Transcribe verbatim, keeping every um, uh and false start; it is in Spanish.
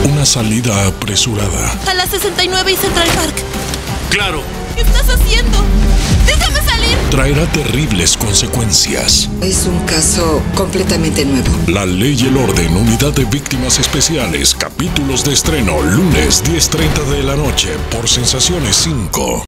Una salida apresurada. A las sesenta y nueve y Central Park. ¡Claro! ¿Qué estás haciendo? ¡Déjame salir! Traerá terribles consecuencias. Es un caso completamente nuevo. La Ley y el Orden, Unidad de Víctimas Especiales. Capítulos de estreno, lunes diez treinta de la noche por Sensaciones cinco.